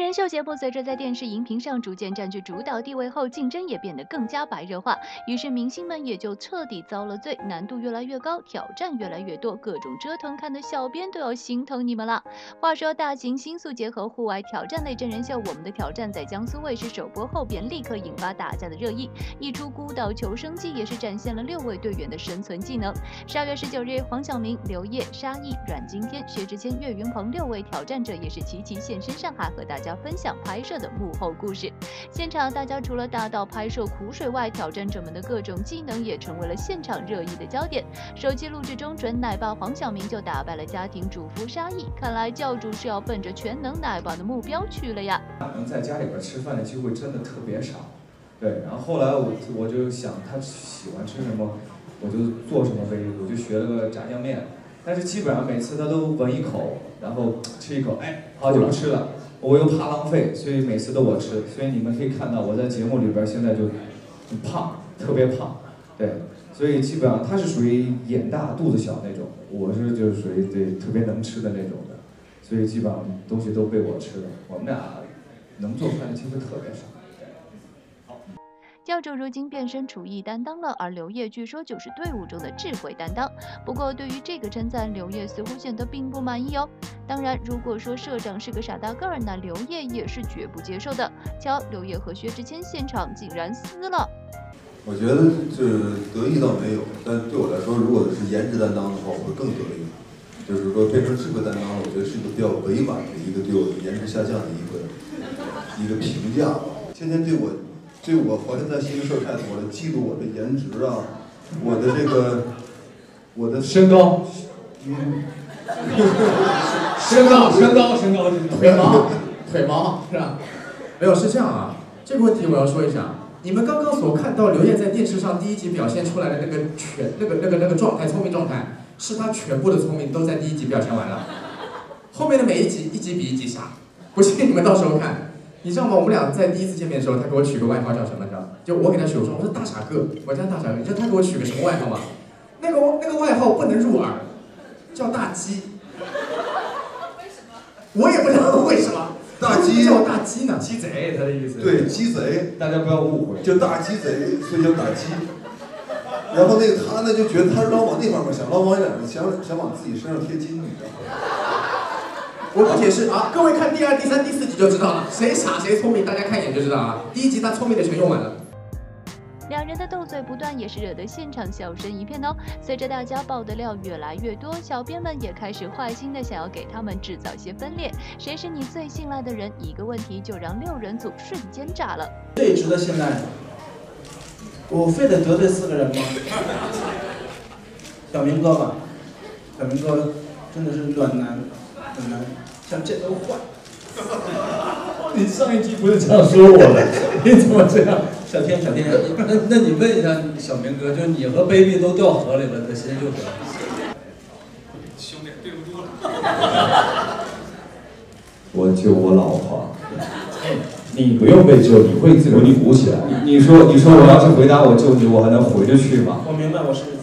人秀节目随着在电视荧屏上逐渐占据主导地位后，竞争也变得更加白热化，于是明星们也就彻底遭了罪，难度越来越高，挑战越来越多，各种折腾看得小编都要心疼你们了。话说，大型新素结合户外挑战类真人秀《我们的挑战》在江苏卫视首播后便立刻引发大家的热议，一出孤岛求生记也是展现了6位队员的生存技能。12月19日，黄晓明、刘烨、沙溢、阮经天、薛之谦、岳云鹏6位挑战者也是齐齐现身上海，和大家分享拍摄的幕后故事。现场大家除了大到拍摄苦水外，挑战者们的各种技能也成为了现场热议的焦点。首期录制中，准奶爸黄晓明就打败了家庭主妇沙溢，看来教主是要奔着全能奶爸的目标去了呀。 能在家里边吃饭的机会真的特别少，对。然后后来我就想他喜欢吃什么，我就做什么呗，我就学了个炸酱面。但是基本上每次他都闻一口，然后吃一口，哎，好就不吃了。我又怕浪费，所以每次都我吃。所以你们可以看到我在节目里边现在就很胖，特别胖，对。所以基本上他是属于眼大肚子小那种，我是就是属于对特别能吃的那种的。所以基本上东西都被我吃了，我们俩能做出来的机会特别少。 教主如今变身厨艺担当了，而刘烨据说就是队伍中的智慧担当。不过对于这个称赞，刘烨似乎显得并不满意哦。当然，如果说社长是个傻大个儿，那刘烨也是绝不接受的。瞧，刘烨和薛之谦现场竟然撕了。 我觉得这得意倒没有，但对我来说，如果是颜值担当的话，我会更得意。就是说变成智慧担当，我觉得是一个比较委婉的一个对我的颜值下降的一个评价吧。天天对我怀着在心事态度，我来记录我的颜值啊，我的身高， 腿毛是吧？没有，是这样啊。这个问题我要说一下，你们刚刚所看到刘烨在电视上第1集表现出来的那个状态，聪明状态。是他全部的聪明都在第1集表现完了，后面的每一集一集比一集傻，不信你们到时候看。你知道吗？我们俩在第1次见面的时候，他给我取个外号叫什么？你知道？就我给他取，我说大傻哥，我叫大傻哥。你知道他给我取个什么外号吗？那个外号不能入耳，叫大鸡。我也不知道为什么。大鸡叫我大鸡呢？ 鸡贼，他的意思。 对，鸡贼， 大家不要误会， 就大鸡贼，所以叫大鸡。然后他呢就觉得他是老往那方面想，老往想往自己身上贴金，你知道吗？ 我不解释啊，各位看第2、第3、第4集就知道了，谁傻谁聪明，大家看一眼就知道啊。第1集他聪明的全用完了。 两人的斗嘴不断，也是惹得现场笑声一片哦。随着大家爆的料越来越多，小编们也开始坏心的想要给他们制造些分裂。谁是你最信赖的人？一个问题就让6人组瞬间炸了。 最值得信赖的。我非得得罪4个人吗？小明哥吧，小明哥真的是暖男，像这都坏。 你上一集不是这样说我的，你怎么这样？ 小天，那你问一下小明哥，就是你和 baby 都掉河里了，这谁救谁？ 兄弟，对不住了。 我救我老婆。你不用被救，你会自己鼓起来。你说我要是回答我救你，我还能回得去吗？ 我明白，我是。